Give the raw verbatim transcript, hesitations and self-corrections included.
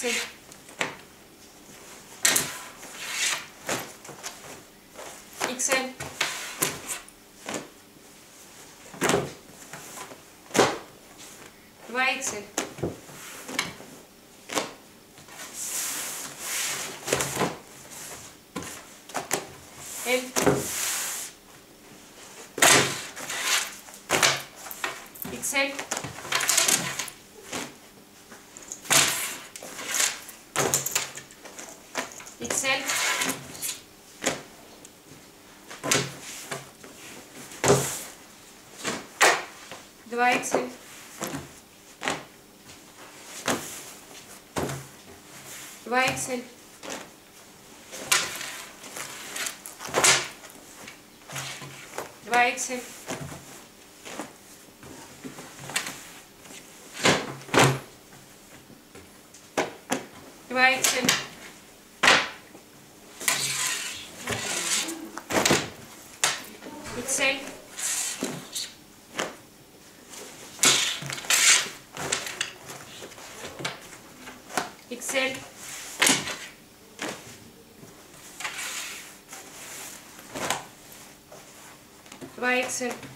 Excel. Excel. два Excel. L. Excel. Excel. два Excel. два Excel. два Excel. два Excel. Excel. Excel. два Excel.